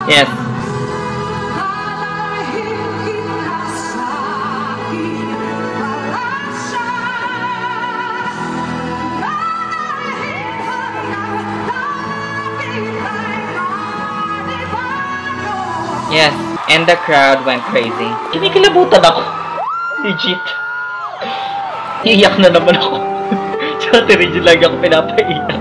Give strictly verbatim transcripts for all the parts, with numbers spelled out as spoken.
Yes. Yes, and the crowd went crazy. Kinikilabutan ako. Legit. Iiyak na naman ako. Sa Ate Regine lagi ako pinapaiyak.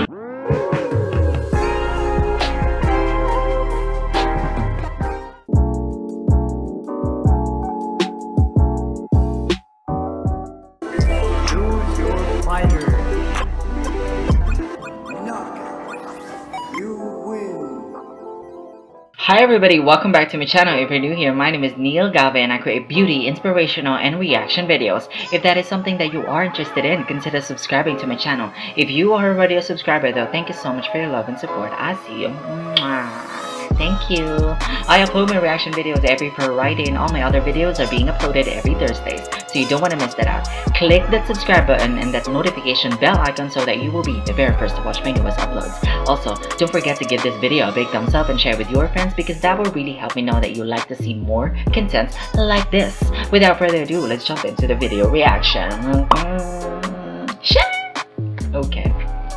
Hi everybody, welcome back to my channel. If you're new here, my name is Neil Gave and I create beauty, inspirational, and reaction videos. If that is something that you are interested in, consider subscribing to my channel. If you are already a subscriber though, thank you so much for your love and support. I see you. Mwah. Thank you. I upload my reaction videos every Friday and all my other videos are being uploaded every Thursdays, so you don't want to miss that out. Click that subscribe button and that notification bell icon so that you will be the very first to watch my newest uploads. Also, don't forget to give this video a big thumbs up and share with your friends because that will really help me know that you like to see more content like this. Without further ado, let's jump into the video reaction. Okay.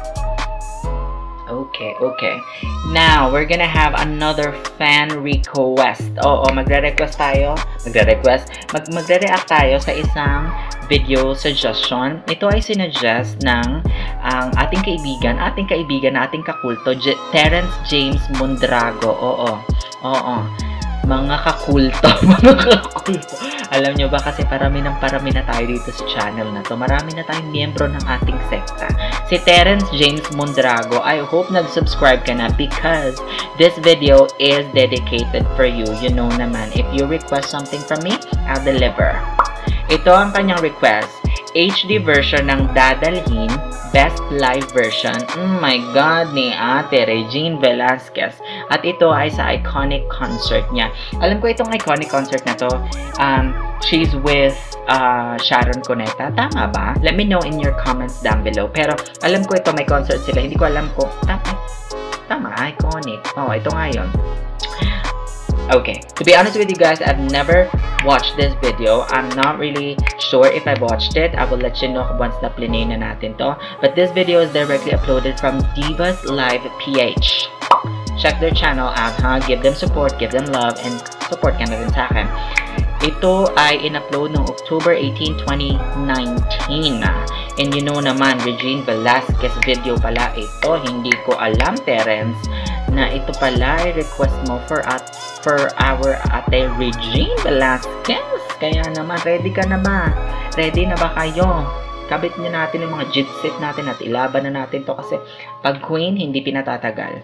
Okay, okay. Now, we're gonna have another fan request. Oo, magre-request tayo. Magre-request. Mag Magre-react tayo sa isang video suggestion. Ito ay sinuggest ng ang ating kaibigan, ating kaibigan na ating kakulto, J Terrence James Mondrago. Oo. Oo. Mga kakulto. Mga kakulto. Alam nyo ba kasi parami ng parami na tayo dito sa channel na to. Marami na tayong miyembro ng ating sekta. Si Terrence James Mondrago, I hope nag-subscribe ka na because this video is dedicated for you. You know naman, if you request something from me, I'll deliver. Ito ang kanyang request. H D version ng Dadalhin, best live version, oh my god, ni Ate Regine Velasquez. At ito ay sa iconic concert niya. Alam ko itong iconic concert na to, um, she's with uh, Sharon Cuneta. Tama ba? Let me know in your comments down below. Pero alam ko ito may concert sila. Hindi ko alam ko. Tama, tama iconic. Oh, ito nga yun. Okay, to be honest with you guys, I've never watched this video. I'm not really sure if I watched it. I will let you know once na play na natin to. But this video is directly uploaded from Divas Live P H. Check their channel out, ha? Give them support, give them love, and support ka na rin sa akin. Ito ay in-upload noong October eighteenth, twenty nineteen. And you know naman, Regine Velasquez video pala ito. Hindi ko alam, Terrence, na ito pala ay request mo for at for our Ate Regine Velasquez. Kaya naman, ready ka na ba? Ready na ba kayo? Kabit nyo natin yung mga jitsit natin at ilaban na natin to kasi pag queen, hindi pinatatagal.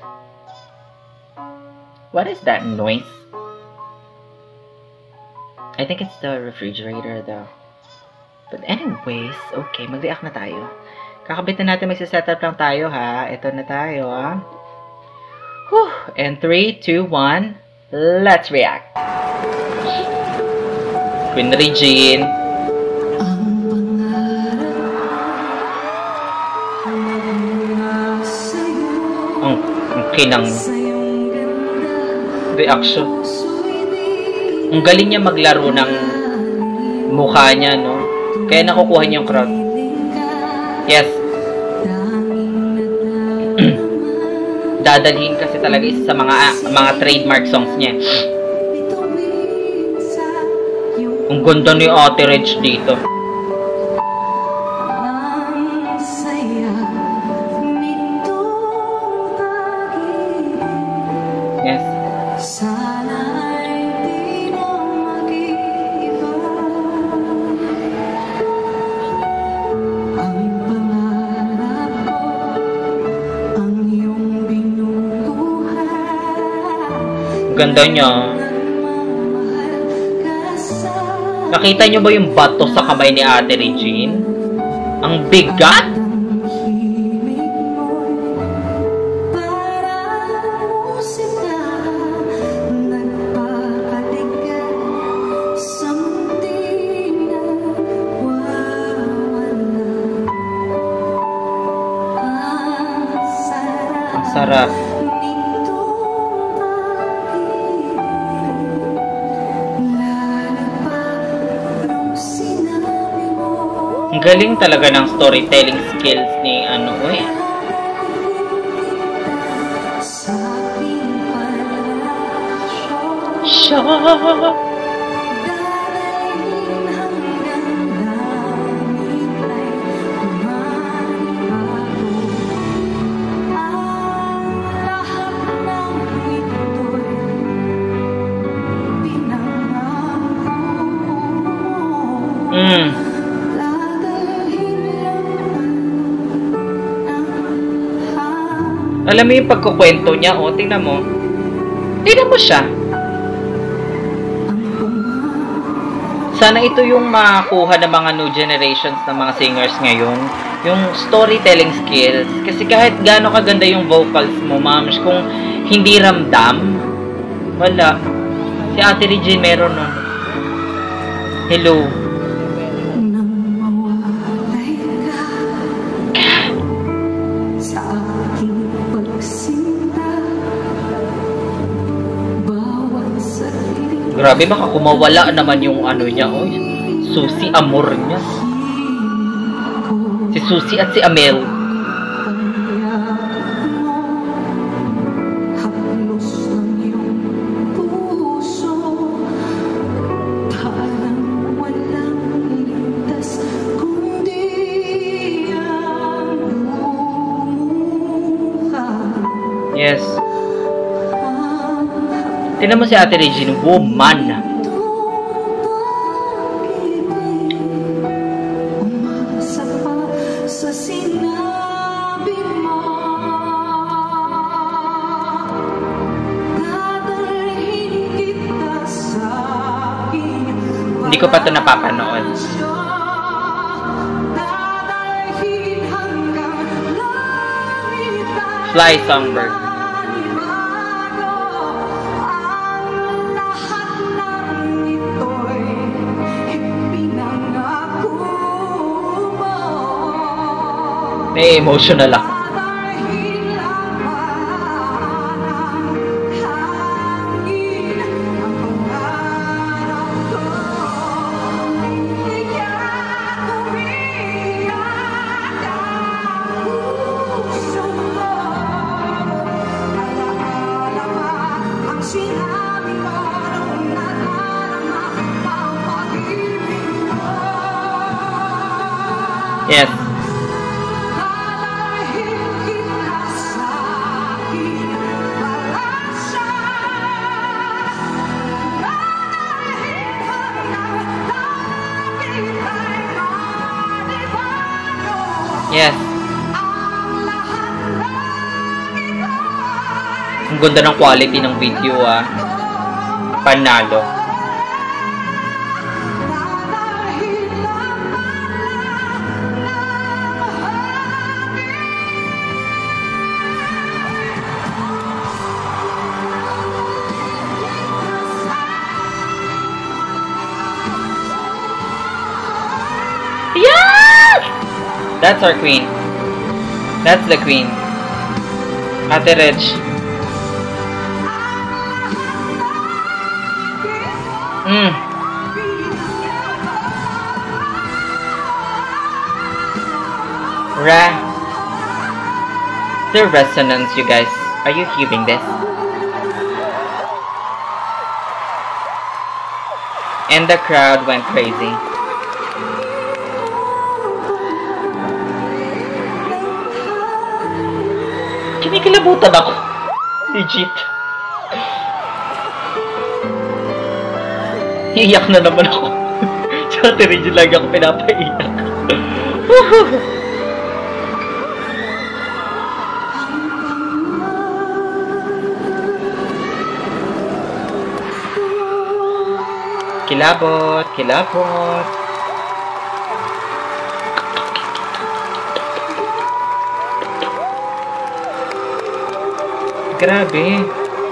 What is that noise? I think it's the refrigerator though. But anyways, okay, mag-react na tayo. Kakabit na natin, magsisetup lang tayo ha. Ito na tayo ha. Whew. And three, two, one, let's react. Queen Regine. Ang okay ng reaction. Ang galing niya maglaro ng mukha niya, no? Kaya nakukuha niya yung crowd. Yes. Dadalhin kasi talaga isa sa mga mga trademark songs niya. Ang ganda ni Ate Reg dito. Yes. Ganda niya. Nakita niyo ba yung bato sa kamay ni Ate Regine? Ang bigat! Ang sarap. Ang galing talaga ng storytelling skills ni ano, eh. Siya. Mm. Alam mo yung pagkukwento niya, oh, tingnan mo. Tingnan mo siya. Sana ito yung makuha ng mga new generations ng mga singers ngayon. Yung storytelling skills. Kasi kahit gaano kaganda yung vocals mo, moms, kung hindi ramdam, wala. Si Ate Regine meron nun. Hello. Grabe, baka kumawala naman yung ano niya, oy. Susi Amor niya. Si Susi at si Amel. Yes. Tingnan mo si Ate Regine, woman. Hindi ko pa ito napapanood. Fly Songbird. May emotional ako. Yes. Yes. Ang ganda ng quality ng video, ah. Panalo. Yes! That's our queen. That's the queen. Ate Reg. Mm. Ra. The resonance, you guys. Are you hearing this? And the crowd went crazy. Kinikilabutan ako. Legit. Iiyak na naman ako. Sa Ate Regine lagi ako pinapaiyak. Kilabot, kilabot. Grabe.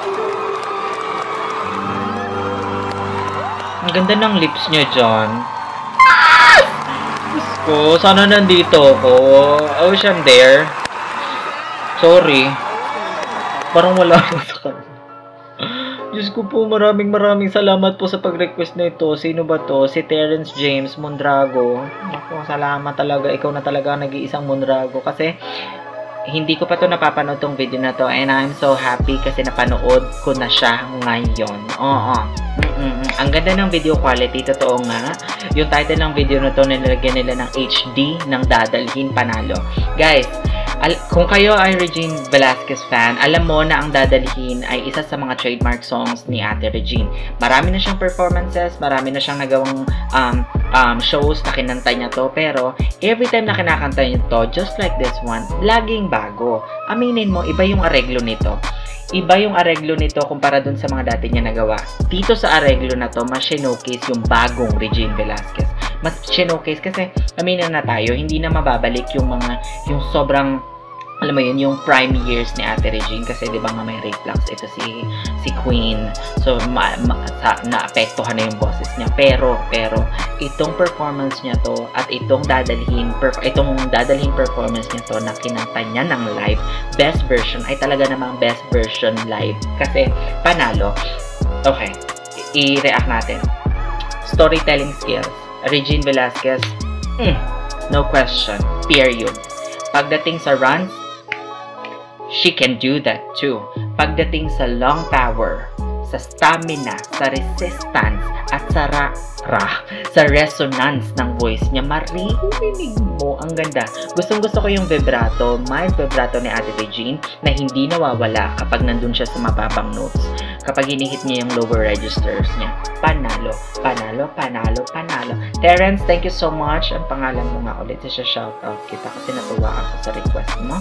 Ang ganda ng lips niya dyan. Diyos ko, sana nandito ako. I wish I'm there. Sorry. Parang wala ako sa kanya. Diyos ko po, maraming maraming salamat po sa pag-request na ito. Sino ba to? Si Terrence James Mondrago. Ako, salamat talaga. Ikaw na talaga nag-iisang Mondrago. Kasi, hindi ko pa to napapanood tong video na to. And I'm so happy kasi napanood ko na siya ngayon. Oo. Mm-mm. Ang ganda ng video quality. Totoo nga. Yung title ng video na to, nilagyan nila ng H D ng Dadalhin Panalo. Guys, Al kung kayo ay Regine Velasquez fan, alam mo na ang Dadalhin ay isa sa mga trademark songs ni Ate Regine. Marami na siyang performances, marami na siyang nagawang um, um, shows na kinanta niya to, pero every time na kinakanta niya to, just like this one, laging bago. Aminin mo, iba yung areglo nito. Iba yung areglo nito kumpara dun sa mga dati niya nagawa. Dito sa areglo na to, mas showcase yung bagong Regine Velasquez. Mas showcase kasi, aminin na tayo, hindi na mababalik yung mga, yung sobrang, alam mo yun, yung prime years ni Ate Regine. Kasi di ba nga may reflux ito si si Queen. So, ma, ma, sa, naapektuhan na yung boses niya. Pero, pero, itong performance niya to, at itong dadalhin, perf itong dadalhin performance niya to na kinanta niya ng live, best version, ay talaga namang best version live. Kasi, panalo. Okay, i-react natin. Storytelling skills. Regine Velasquez, mm, no question, period. Pagdating sa runs, she can do that too. Pagdating sa long power, sa stamina, sa resistance, at sa ra, ra sa resonance ng voice niya, maririnig mo, ang ganda. Gustong gusto ko yung vibrato, mild vibrato ni Ate Regine na hindi nawawala kapag nandun siya sa mababang notes. Kapag hinihit niya yung lower registers niya. Panalo, panalo, panalo, panalo. Terrence, thank you so much. Ang pangalan mo nga ulit siya, shoutout kita kasi natuwa ako sa request mo.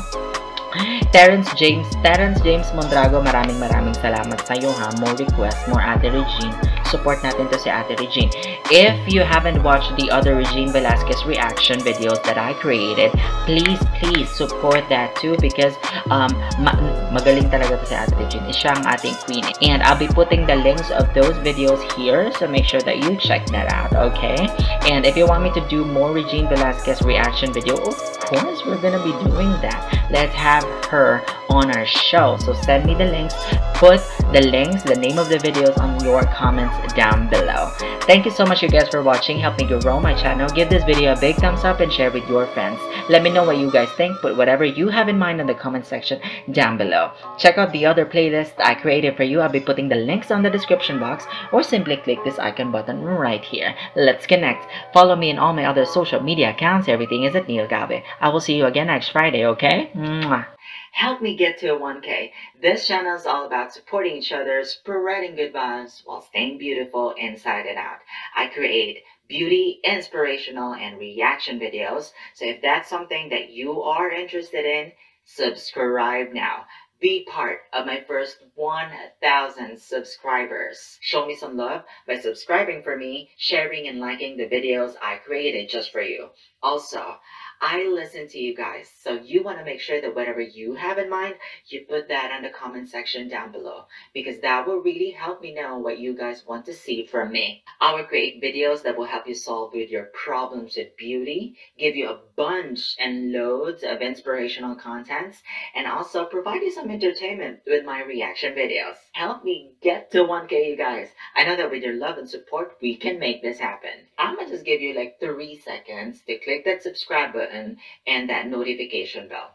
Terrence James, Terrence James Mondrago, maraming maraming salamat sa iyo ha. More requests, more Ate Regine. Support natin to si Ate Regine. If you haven't watched the other Regine Velasquez reaction videos that I created, please, please support that too because um, ma magaling talaga to si Ate Regine. Siya ang ating queen. And I'll be putting the links of those videos here, so make sure that you check that out, okay? And if you want me to do more Regine Velasquez reaction video, of course, we're gonna be doing that. Let's have her on our show. So send me the links, put the links, the name of the videos on your comments down below. Thank you so much you guys for watching. Help me grow my channel. Give this video a big thumbs up and share with your friends. Let me know what you guys think. Put whatever you have in mind in the comment section down below. Check out the other playlists I created for you. I'll be putting the links on the description box or simply click this icon button right here. Let's connect. Follow me in all my other social media accounts. Everything is at Neil Gabe. I will see you again next Friday, okay? Mwah. Help me get to a one K. This channel is all about supporting each other, spreading good vibes while staying beautiful inside and out. I create beauty, inspirational, and reaction videos. So if that's something that you are interested in, subscribe now. Be part of my first one thousand subscribers. Show me some love by subscribing for me, sharing and liking the videos I created just for you. Also, I listen to you guys, so you want to make sure that whatever you have in mind, you put that in the comment section down below, because that will really help me know what you guys want to see from me. I will create videos that will help you solve with your problems with beauty, give you a bunch and loads of inspirational contents, and also provide you some entertainment with my reaction videos. Help me get to one K, you guys. I know that with your love and support, we can make this happen. I'm gonna just give you like three seconds to click that subscribe button and that notification bell.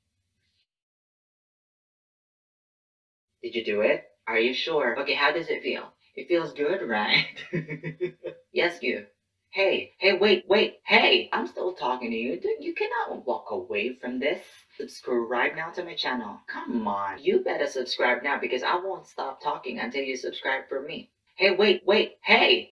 Did you do it? Are you sure? Okay, how does it feel? It feels good, right? Yes, you. Hey, hey, wait, wait, hey! I'm still talking to you. You cannot walk away from this. Subscribe now to my channel. Come on, you better subscribe now because I won't stop talking until you subscribe for me. Hey, wait, wait, hey!